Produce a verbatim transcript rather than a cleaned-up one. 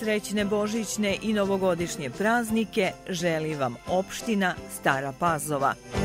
srećne božićne i novogodišnje praznike želi vam opština Stara Pazova.